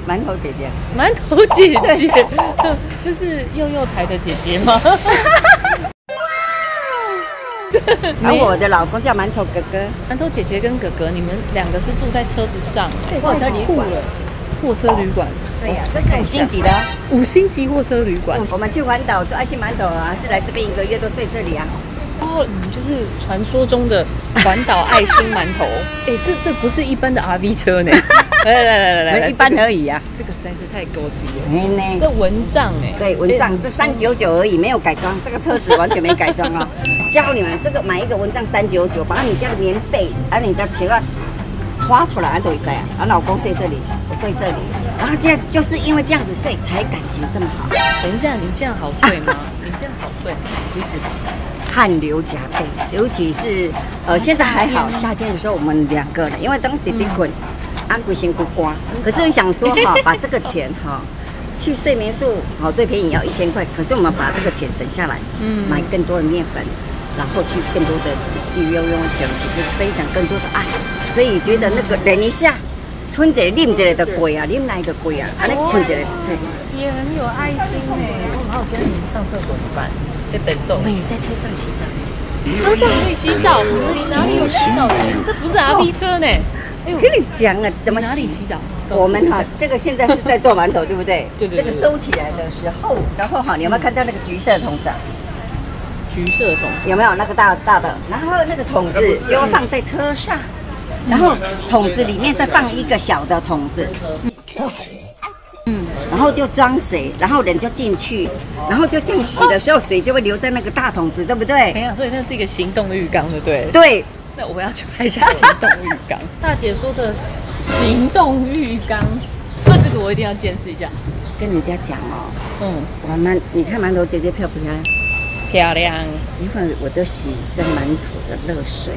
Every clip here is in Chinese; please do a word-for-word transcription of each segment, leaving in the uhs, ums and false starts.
馒头姐姐， 馒头姐姐，这是幼幼台的姐姐吗？ 然后我的老公叫馒头哥哥， 馒头姐姐跟哥哥，你们两个是住在车子上， 对，货车旅馆， 货车旅馆， 对呀，这是五星级的， 五星级货车旅馆。 我们去环岛做爱心馒头啊，是来这边一个月都睡这里啊。 哦，你们就是传说中的环岛爱心馒头。哎，这这不是一般的 R V 车呢。来来来来来来， 一般而已啊。 这个实在是太高级了。 哎呢， 这蚊帐哎， 对，蚊帐这三九九而已，没有改装，这个车子完全没改装哦。教你们这个买一个蚊帐三九九，把你家的棉被，把你的球啊花出来，俺都会晒啊。俺老公睡这里，我睡这里，然后这样就是因为这样子睡，才感情这么好。 等一下，你这样好睡吗？你这样好睡？ 其实汗流浃背，尤其是呃现在还好，夏天的时候我们两个人，因为当弟弟困，安规辛苦瓜。可是想说哈，把这个钱哈。去睡眠宿，好最便宜要一千块，可是我们把这个钱省下来，嗯，买更多的面粉，然后去更多的利用用钱，其实分享更多的爱，所以觉得那个忍一下，吞一个啉一个的贵啊，啉来的贵啊，安尼吞一个就脆。 也很有爱心呢。我好奇你们上厕所怎么办？被本送。 我们也在车上洗澡。 车上可以洗澡？哪里有洗澡间？这不是 R V 车呢。 哎我跟你讲啊，怎么哪里洗澡？ 我们哈，这个现在是在做馒头，对不对？ 对对。 这个收起来的时候，然后哈，你有没有看到那个橘色桶子？ 橘色桶有没有那个大大的？然后那个桶子就要放在车上，然后桶子里面再放一个小的桶子，嗯，然后就装水，然后人就进去，然后就这样洗的时候，水就会留在那个大桶子，对不对？ 没有，所以那是一个行动的浴缸，对不对？ 对。 那我要去拍一下行动浴缸。大姐说的行动浴缸，那这个我一定要见识一下。 跟人家讲哦，嗯，我们你看馒头姐姐漂不漂亮？ 漂亮， 因为我都洗这馒头的热水。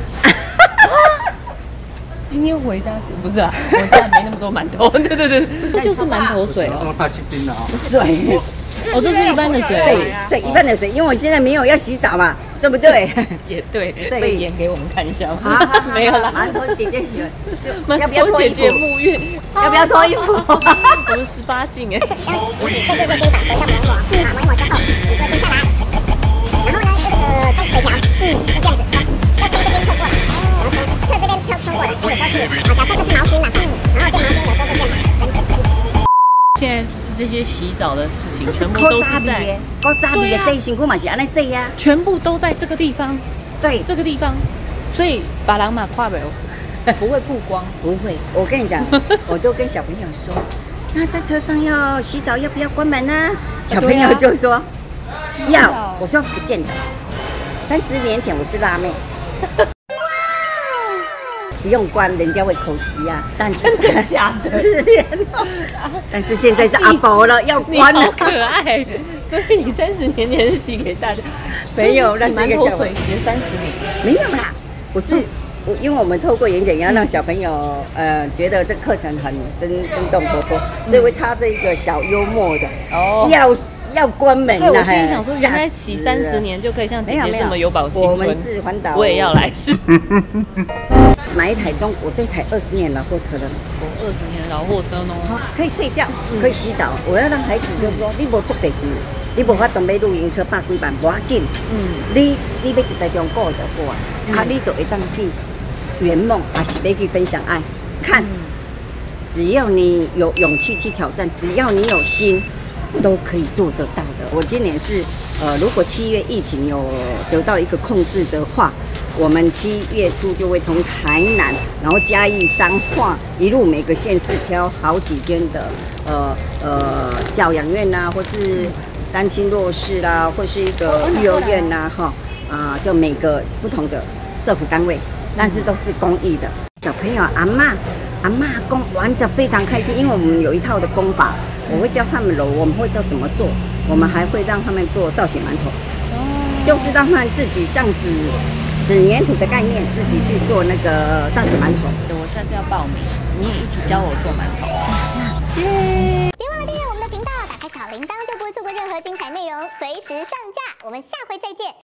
今天回家是不是啊？我家没那么多馒头。对对对，这就是馒头水哦。 水。 哦，这是一般的水。 对对，一般的水，因为我现在没有要洗澡嘛，对不对？ 也对，对，演给我们看一下。 没有啦，馒头姐姐喜欢， 要不要脱衣服？沐浴， 要不要脱衣服？ 我是十八禁哎。在这个肩膀回到磨一磨，好，磨一磨之后，你再蹲下来，然后呢，这个再垂条，嗯，就这样子，要从这边跳过来，然后从侧这边跳冲过来，有时候是，啊，假设这是毛巾啦，嗯，然后这毛巾有时候会这样，现在这些洗澡的事情全部都是在高渣比的洗辛苦嘛是安尼洗呀， 全部都在这个地方， 对， 这个地方，所以把狼马跨不不会曝光， 不会。我跟你讲，我都跟小朋友说，那在车上要洗澡要不要关门呢？小朋友就说要，我说不见得。三十年前我是辣妹。不用关，人家会口吸啊。但是真的假的？ 十年了，但是现在是阿伯了，要关了。 好可爱，所以你三十年前是洗给大家， 没有，那是一个小水洗三十年， 没有啦。我是我，因为我们透过演讲要让小朋友呃觉得这课程很生生动活泼，所以会插这一个小幽默的哦，要。要关门了， 我心里想说，原来洗三十年就可以像姐姐这么有保青春。 我们是环岛， 我也要来试。 买一台中，我这台二十年老货车了。 我二十年老货车呢， 可以睡觉，可以洗澡。我要让孩子就说，你无足这钱，你无法当买露营车百几万，无要紧。嗯，你你要一台中古就好啊，啊，你就会当去圆梦，还是要去分享爱。看，只要你有勇气去挑战，只要你有心。都可以做得到的。我今年是，呃，如果七月疫情有得到一个控制的话，我们七月初就会从台南，然后嘉义、彰化一路每个县市挑好几间的，呃呃教养院呐、啊，或是单亲弱势啦、啊，或是一个育幼院呐、啊，哈啊、呃，就每个不同的社福单位，但是都是公益的。小朋友阿嬷阿嬷公玩得非常开心，因为我们有一套的功法。我会教他们揉，我们会教怎么做，我们还会让他们做造型馒头，就是让他们自己像纸纸黏土的概念，自己去做那个造型馒头。 我下次要报名，你也一起教我做馒头。 耶！别忘了订阅我们的频道，打开小铃铛就不会错过任何精彩内容，随时上架。我们下回再见。